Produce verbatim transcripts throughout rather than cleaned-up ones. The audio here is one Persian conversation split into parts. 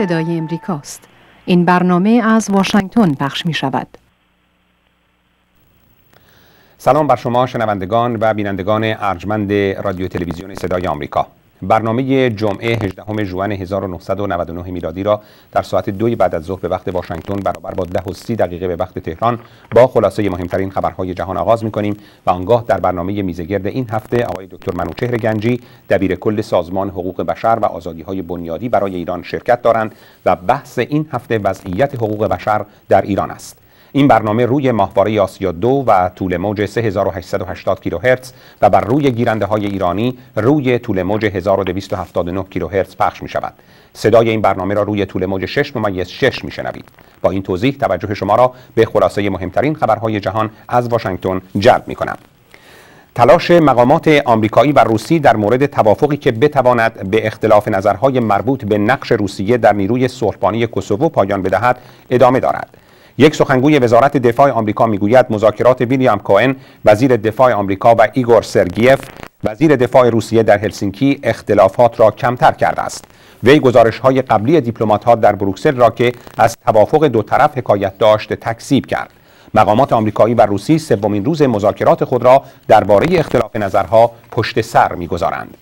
صدای امریکاست. این برنامه از واشنگتن پخش می شود. سلام بر شما شنوندگان و بینندگان ارجمند رادیو تلویزیون صدای آمریکا. برنامه جمعه هجدهم ژوئن هزار و نهصد و نود و نه میلادی را در ساعت دوی بعد از ظهر به وقت واشنگتن برابر با ده و سی دقیقه به وقت تهران با خلاصه مهمترین خبرهای جهان آغاز می‌کنیم و آنگاه در برنامه میزگرد این هفته آقای دکتر منوچهر گنجی دبیر کل سازمان حقوق بشر و آزادی‌های بنیادی برای ایران شرکت دارند و بحث این هفته وضعیت حقوق بشر در ایران است. این برنامه روی ماهواره آسیا دو و طول موج سه هزار و هشتصد و هشتاد کیلوهرتز و بر روی گیرنده های ایرانی روی طول موج هزار و دویست و هفتاد و نه کیلوهرتز پخش می شود. صدای این برنامه را روی طول موج شش ممیز شش می شنوید. با این توضیح توجه شما را به خلاصه مهمترین خبرهای جهان از واشنگتن جلب می کنم. تلاش مقامات آمریکایی و روسی در مورد توافقی که بتواند به اختلاف نظرهای مربوط به نقش روسیه در نیروی صلح‌بانی کوسوو پایان بدهد ادامه دارد. یک سخنگوی وزارت دفاع آمریکا میگوید مذاکرات ویلیام کوئن وزیر دفاع آمریکا و ایگور سرگیف وزیر دفاع روسیه در هلسینکی اختلافات را کمتر کرده است. وی گزارش‌های قبلی دیپلمات‌ها در بروکسل را که از توافق دو طرف حکایت داشت تکذیب کرد. مقامات آمریکایی و روسی سومین روز مذاکرات خود را درباره اختلاف نظرها پشت سر می‌گذارند.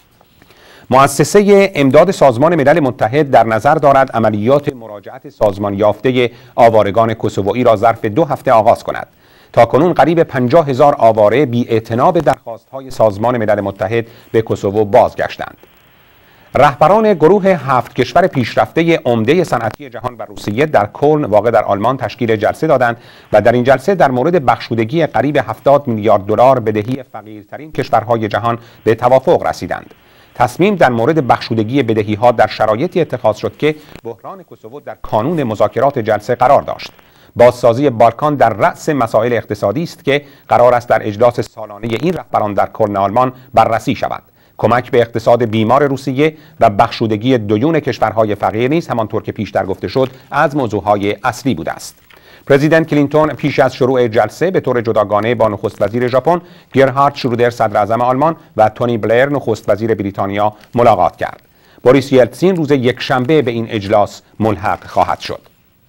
مؤسسه امداد سازمان ملل متحد در نظر دارد عملیات مراجعت سازمان یافته آوارگان کوسوویی را ظرف دو هفته آغاز کند. تاکنون قریب پنجاه هزار آواره بی‌اعتنا به دستخواست‌های سازمان ملل متحد به کوسوو بازگشتند. رهبران گروه هفت کشور پیشرفته عمده صنعتی جهان و روسیه در کلن واقع در آلمان تشکیل جلسه دادند و در این جلسه در مورد بخشودگی قریب هفتاد میلیارد دلار بدهی فقیرترین کشورهای جهان به توافق رسیدند. تصمیم در مورد بخشودگی بدهی‌ها در شرایطی اتخاذ شد که بحران کوسوو در کانون مذاکرات جلسه قرار داشت. بازسازی بالکان در رأس مسائل اقتصادی است که قرار است در اجلاس سالانه این رهبران در کلن آلمان بررسی شود. کمک به اقتصاد بیمار روسیه و بخشودگی دیون کشورهای فقیر نیز همانطور که پیشتر گفته شد از موضوعهای اصلی بوده است. پرزیدنت کلینتون پیش از شروع جلسه به طور جداگانه با نخست وزیر ژاپن گرهارد شرودر صدر اعظم آلمان و تونی بلیر نخست وزیر بریتانیا ملاقات کرد. بوریس یلتسین روز یکشنبه به این اجلاس ملحق خواهد شد.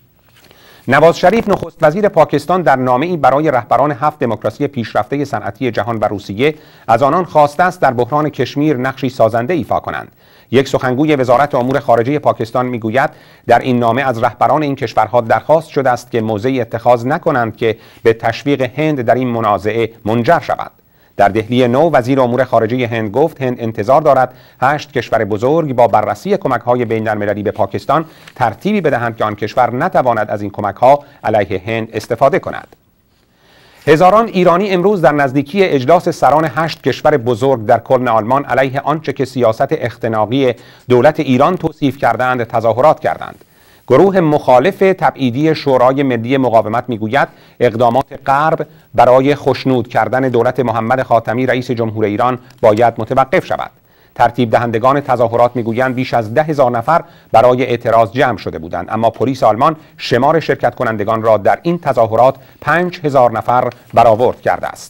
نواز شریف نخست وزیر پاکستان در نامه‌ای برای رهبران هفت دموکراسی پیشرفته صنعتی جهان و روسیه از آنان خواسته است در بحران کشمیر نقشی سازنده ایفا کنند. یک سخنگوی وزارت امور خارجه پاکستان میگوید در این نامه از رهبران این کشورها درخواست شده است که موضعی اتخاذ نکنند که به تشویق هند در این منازعه منجر شود. در دهلی نو وزیر امور خارجه هند گفت هند انتظار دارد هشت کشور بزرگ با بررسی کمک‌های بین‌المللی به پاکستان ترتیبی بدهند که آن کشور نتواند از این کمک‌ها علیه هند استفاده کند. هزاران ایرانی امروز در نزدیکی اجلاس سران هشت کشور بزرگ در کلن آلمان علیه آنچه که سیاست اختناقی دولت ایران توصیف کردند تظاهرات کردند. گروه مخالف تبعیدی شورای ملی مقاومت میگوید اقدامات غرب برای خشنود کردن دولت محمد خاتمی رئیس جمهور ایران باید متوقف شود. ترتیب دهندگان تظاهرات میگویند بیش از ده هزار نفر برای اعتراض جمع شده بودند، اما پلیس آلمان شمار شرکت کنندگان را در این تظاهرات پنج هزار نفر برآورد کرده است.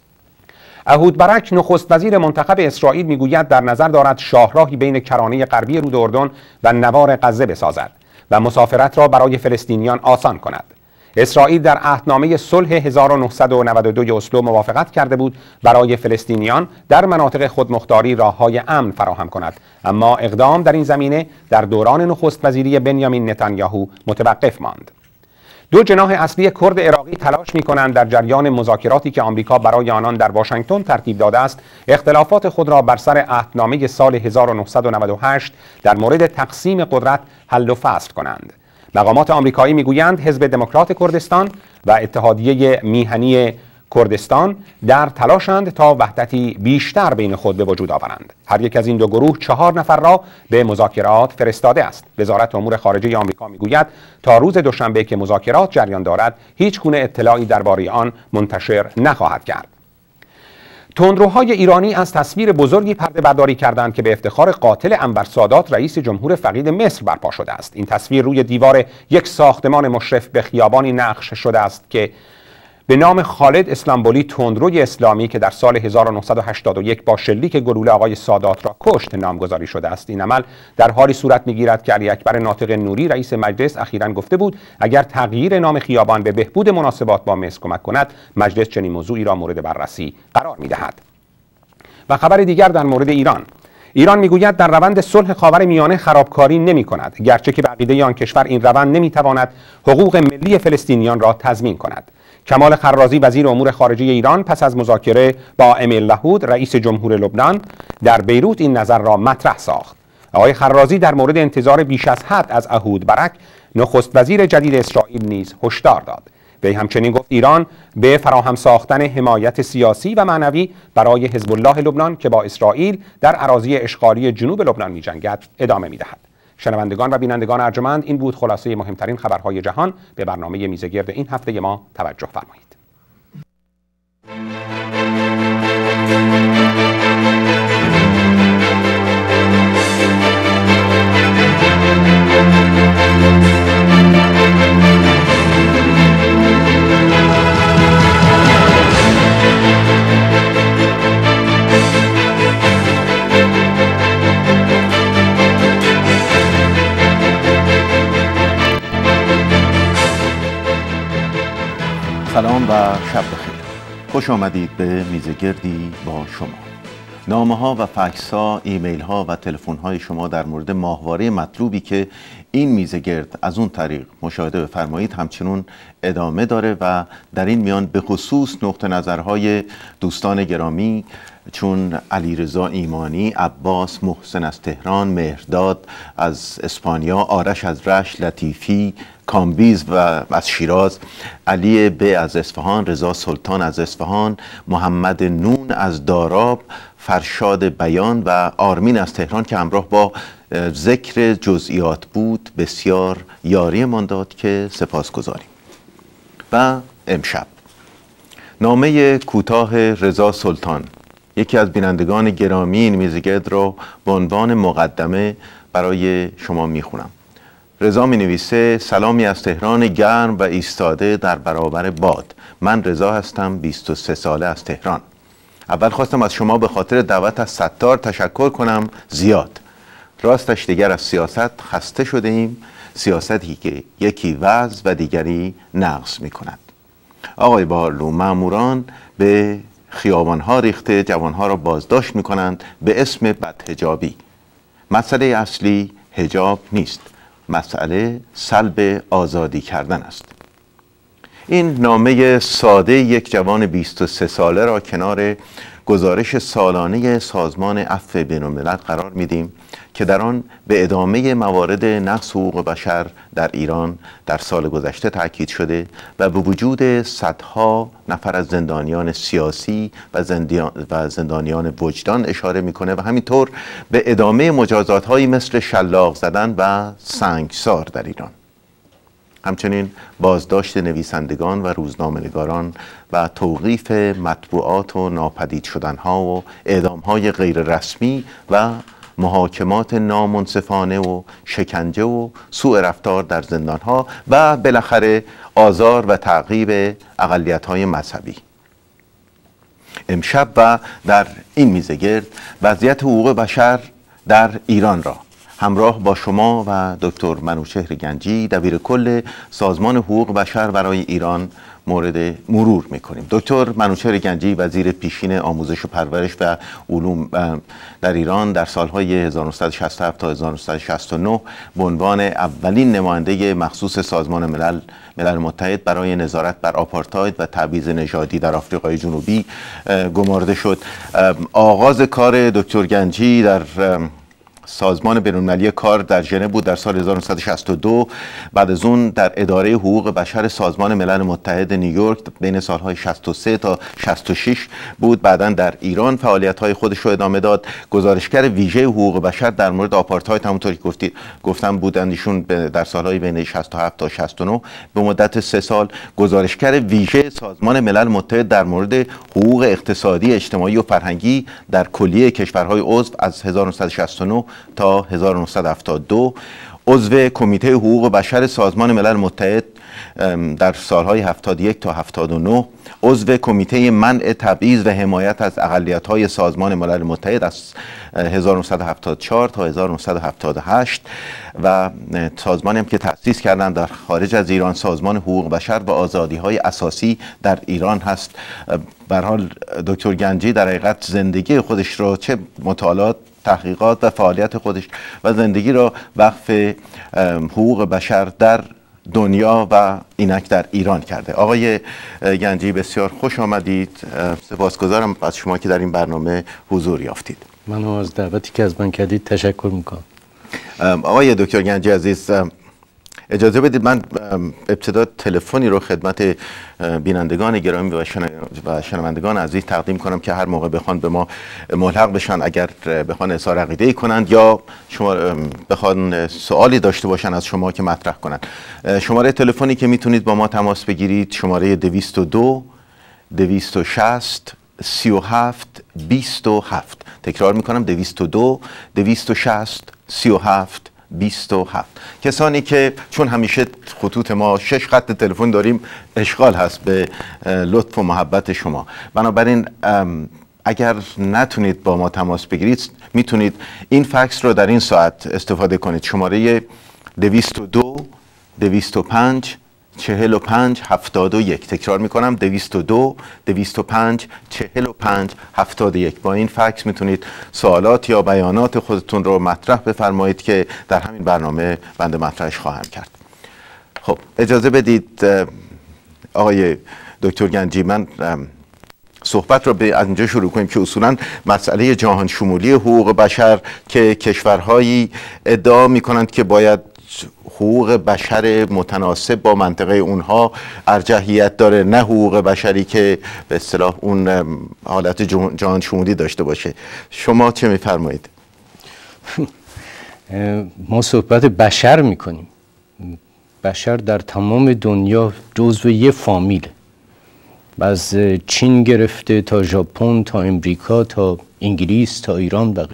احود برک نخست وزیر منتخب اسرائیل میگوید در نظر دارد شاهراهی بین کرانه غربی رود اردن و نوار غزه بسازد و مسافرت را برای فلسطینیان آسان کند. اسرائیل در عهدنامه صلح هزار و نهصد و نود و دو اسلو موافقت کرده بود برای فلسطینیان در مناطق خودمختاری راههای امن فراهم کند، اما اقدام در این زمینه در دوران نخست وزیری بنیامین نتانیاهو متوقف ماند. دو جناح اصلی کرد عراقی تلاش می‌کنند در جریان مذاکراتی که آمریکا برای آنان در واشنگتن ترتیب داده است اختلافات خود را بر سر عهدنامه سال هزار و نهصد و نود و هشت در مورد تقسیم قدرت حل و فصل کنند. مقامات آمریکایی میگویند حزب دموکرات کردستان و اتحادیه میهنی کردستان در تلاشند تا وحدتی بیشتر بین خود به وجود آورند. هر یک از این دو گروه چهار نفر را به مذاکرات فرستاده است. وزارت امور خارجه آمریکا میگوید تا روز دوشنبه که مذاکرات جریان دارد هیچ گونه اطلاعی درباره آن منتشر نخواهد کرد. تندروهای ایرانی از تصویر بزرگی پرده برداری کردند که به افتخار قاتل انور سادات رئیس جمهور فقید مصر برپا شده است. این تصویر روی دیوار یک ساختمان مشرف به خیابانی نقش شده است که به نام خالد اسلامبولی، تندروی اسلامی که در سال هزار و نهصد و هشتاد و یک با شلیک گلوله آقای سادات را کشت نامگذاری شده است. این عمل در حالی صورت می‌گیرد که علی اکبر ناطق نوری رئیس مجلس اخیراً گفته بود اگر تغییر نام خیابان به بهبود مناسبات با مصر کمک کند، مجلس چنین موضوعی را مورد بررسی قرار می‌دهد. و خبر دیگر در مورد ایران. ایران میگوید در روند صلح خاورمیانه خرابکاری نمی کند، گرچه که به عقیده آن کشور این روند نمیتواند حقوق ملی فلسطینیان را تضمین کند. کمال خرازی وزیر امور خارجه ایران پس از مذاکره با امیل لهود رئیس جمهور لبنان در بیروت این نظر را مطرح ساخت. آقای خرازی در مورد انتظار بیش از حد از اهود برک نخست وزیر جدید اسرائیل نیز هشدار داد. وی همچنین گفت ایران به فراهم ساختن حمایت سیاسی و معنوی برای حزب الله لبنان که با اسرائیل در اراضی اشغالی جنوب لبنان می‌جنگد ادامه می‌دهد. شنوندگان و بینندگان ارجمند، این بود خلاصه مهمترین خبرهای جهان. به برنامه میزگرد این هفته ما توجه فرمایید. سلام و شب بخیر. خوش آمدید به میزگردی با شما. نامه ها و فکس ها، ایمیل ها و تلفن های شما در مورد ماهواره مطلوبی که این میزگرد از اون طریق مشاهده بفرمایید همچنین ادامه داره و در این میان به خصوص نقطه نظرهای دوستان گرامی چون علیرضا ایمانی، عباس، محسن از تهران، مهرداد از اسپانیا، آرش از رشت، لطیفی، کامبیز و از شیراز، علی ب از اصفهان، رضا سلطان از اصفهان، محمد نون از داراب، فرشاد بیان و آرمین از تهران که همراه با ذکر جزئیات بود بسیار یاری من داد که سپاس گذاریم. و امشب نامه کوتاه رضا سلطان، یکی از بینندگان گرامی این میزگرد رو به عنوان مقدمه برای شما میخونم. رضا می نویسه: سلامی از تهران گرم و ایستاده در برابر باد. من رضا هستم، بیست و سه ساله از تهران. اول خواستم از شما به خاطر دعوت از ستار تشکر کنم زیاد. راستش دیگر از سیاست خسته شده ایم، سیاستی که یکی وضع و دیگری نقص می کند. آقای بارلو، ماموران به خیابانها ریخته جوانها را بازداشت می کنند به اسم بدحجابی. مسئله اصلی حجاب نیست، مسئله سلب آزادی کردن است. این نامه ساده یک جوان بیست و سه ساله را کنار گزارش سالانه سازمان عفو بین‌الملل قرار میدیم که در آن به ادامه موارد نقض حقوق بشر در ایران در سال گذشته تاکید شده و به وجود صدها نفر از زندانیان سیاسی و, و زندانیان وجدان اشاره میکنه و همینطور به ادامه مجازات‌هایی مثل شلاق زدن و سنگسار در ایران. همچنین بازداشت نویسندگان و روزنامه‌نگاران و توقیف مطبوعات و ناپدید شدنها و اعدامهای غیر رسمی و محاکمات نامنصفانه و شکنجه و سوء رفتار در زندانها و بالاخره آزار و تعقیب اقلیت‌های مذهبی. امشب و در این میزگرد وضعیت حقوق بشر در ایران را همراه با شما و دکتر منوچهر گنجی دبیر کل سازمان حقوق بشر برای ایران مورد مرور میکنیم. دکتر منوچهر گنجی وزیر پیشین آموزش و پرورش و علوم در ایران در سالهای هزار و نهصد و شصت و هفت تا هزار و نهصد و شصت و نه به عنوان اولین نماینده مخصوص سازمان ملل ملل متحد برای نظارت بر آپارتاید و تبعیض نژادی در آفریقای جنوبی گمارده شد. آغاز کار دکتر گنجی در سازمان بین‌المللی کار در ژنو بود در سال هزار و نهصد و شصت و دو. بعد از اون در اداره حقوق بشر سازمان ملل متحد نیویورک بین سالهای شصت و سه تا شصت و شش بود. بعداً در ایران فعالیت‌های خودش رو ادامه داد. گزارشگر ویژه حقوق بشر در مورد آپارتاید همونطوری که گفتید گفتم بودند ایشون در سالهای بین شصت و هفت تا شصت و نه به مدت سه سال. گزارشگر ویژه سازمان ملل متحد در مورد حقوق اقتصادی، اجتماعی و فرهنگی در کلیه کشورهای عضو از هزار و نهصد و شصت و نه تا هزار و نهصد و هفتاد و دو. عضو کمیته حقوق بشر سازمان ملل متحد در سالهای هفتاد و یک تا هفتاد و نه عضو کمیته منع تبعیض و حمایت از اقلیت‌های سازمان ملل متحد از هزار و نهصد و هفتاد و چهار تا هزار و نهصد و هفتاد و هشت و سازمانی هم که تأسیس کردن در خارج از ایران، سازمان حقوق بشر و آزادی‌های اساسی در ایران هست. به هر حال دکتر گنجی در حقیقت زندگی خودش رو، چه مطالعات، تحقیقات و فعالیت خودش و زندگی را وقف حقوق بشر در دنیا و اینک در ایران کرده. آقای گنجی بسیار خوش آمدید. سپاسگزارم از شما که در این برنامه حضور یافتید. من از دعوتی که از من کردید تشکر میکنم. آقای دکتر گنجی عزیز، اجازه بدید من ابتدا تلفنی رو خدمت بینندگان گرامی و شنوندگان عزیز تقدیم کنم که هر موقع بخوان به ما ملحق بشن، اگر بخوان اظهار عقیده‌ای کنند یا شما بخوان سوالی داشته باشن از شما که مطرح کنند. شماره تلفنی که میتونید با ما تماس بگیرید شماره دویست و دو دویست و شصت سی و هفت بیست و هفت. تکرار میکنم دویست و دو دویست و شصت سی و هفت بیست و هفت. کسانی که چون همیشه خطوط ما شش خط تلفن داریم اشغال هست به لطف و محبت شما، بنابراین اگر نتونید با ما تماس بگیرید میتونید این فکس رو در این ساعت استفاده کنید. شماره دویست و دو دویست و پنج چهل و پنج هفتاد و یک. تکرار میکنم دویست و دو دویست و پنج چهل و پنج هفتاد و یک. با این فکس میتونید سوالات یا بیانات خودتون رو مطرح بفرمایید که در همین برنامه بنده مطرحش خواهم کرد. خب اجازه بدید آقای دکتر گنجی من صحبت رو به از اینجا شروع کنیم که اصولا مسئله جهان شمولی حقوق بشر که کشورهایی ادعا میکنند که باید حقوق بشر متناسب با منطقه اونها ارجحیت داره، نه حقوق بشری که به اصطلاح اون حالت جهان شمولی داشته باشه. شما چه میفرمایید؟ ما صحبت بشر میکنیم. بشر در تمام دنیا جزو یه فامیله، از چین گرفته تا ژاپن تا امریکا تا انگلیس تا ایران و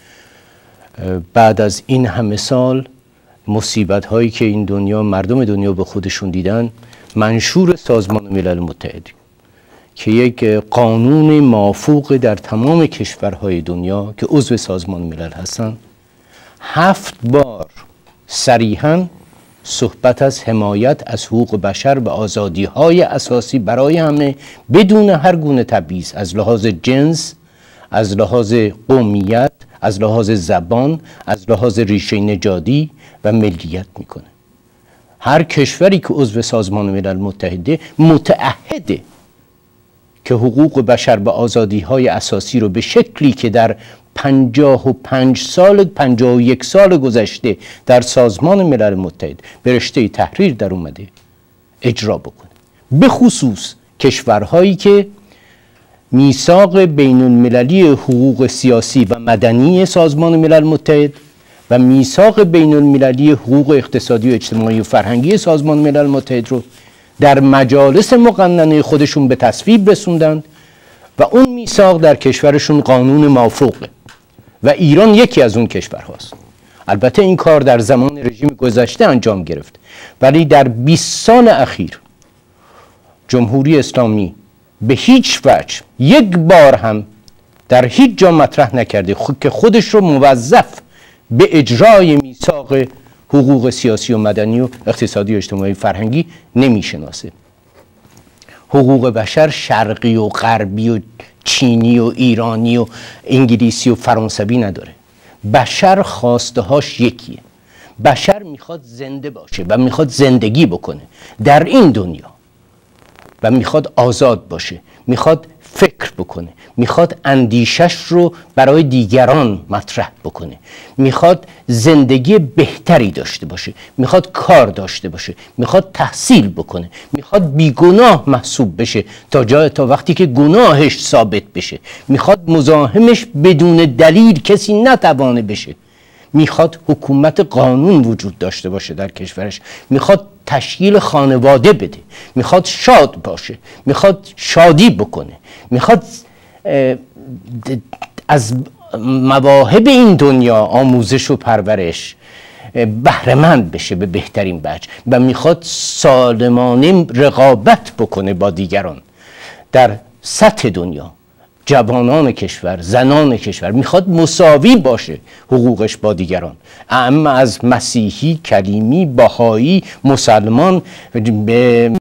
غیره. بعد از این همه سال مصیبت هایی که این دنیا مردم دنیا به خودشون دیدن، منشور سازمان ملل متحد که یک قانون مافوق در تمام کشورهای دنیا که عضو سازمان ملل هستن، هفت بار صریحاً صحبت از حمایت از حقوق بشر و آزادی های اساسی برای همه بدون هر گونه تبعیض، از لحاظ جنس، از لحاظ قومیت، از لحاظ زبان، از لحاظ ریشه نژادی و ملیت میکنه. هر کشوری که عضو سازمان ملل متحده متعهده که حقوق بشر و آزادی های اساسی رو به شکلی که در پنجاه و پنج سال پنجاه و یک سال گذشته در سازمان ملل متحد به رشته تحریر در اومده اجرا بکنه، به خصوص کشورهایی که میثاق بین المللی حقوق سیاسی و مدنی سازمان ملل متحد و میثاق بین المللی حقوق اقتصادی و اجتماعی و فرهنگی سازمان ملل متحد رو در مجالس مقننه خودشون به تصویب رسوندند و اون میثاق در کشورشون قانون مافوقه و ایران یکی از اون کشورهاست. البته این کار در زمان رژیم گذشته انجام گرفت، ولی در بیست سال اخیر جمهوری اسلامی به هیچ وجه یک بار هم در هیچ جا مطرح نکرده خود که خودش رو موظف به اجرای میثاق حقوق سیاسی و مدنی و اقتصادی و اجتماعی فرهنگی نمیشناسه. حقوق بشر شرقی و غربی و چینی و ایرانی و انگلیسی و فرانسوی نداره. بشر خواسته هاش یکیه. بشر میخواد زنده باشه و میخواد زندگی بکنه در این دنیا و میخواد آزاد باشه، میخواد فکر بکنه، میخواد اندیشش رو برای دیگران مطرح بکنه، میخواد زندگی بهتری داشته باشه، میخواد کار داشته باشه، میخواد تحصیل بکنه، میخواد بیگناه محسوب بشه تا جای تا وقتی که گناهش ثابت بشه، میخواد مزاحمش بدون دلیل کسی نتوانه بشه، میخواد حکومت قانون وجود داشته باشه در کشورش، میخواد تشکیل خانواده بده، میخواد شاد باشه، میخواد شادی بکنه، میخواد از مواهب این دنیا آموزش و پرورش بهره‌مند بشه به بهترین وجه و میخواد سالمانه رقابت بکنه با دیگران در سطح دنیا. جوانان کشور، زنان کشور میخواد مساوی باشه حقوقش با دیگران، اما از مسیحی، کلیمی، بهایی، مسلمان،